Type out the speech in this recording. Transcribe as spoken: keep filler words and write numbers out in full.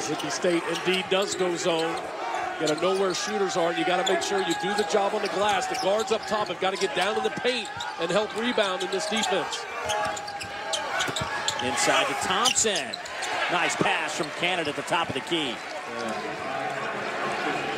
Mississippi State indeed does go zone. You got to know where shooters are, and you got to make sure you do the job on the glass. The guards up top have got to get down in the paint and help rebound in this defense. Inside to Thompson. Nice pass from Canada at the top of the key. Yeah.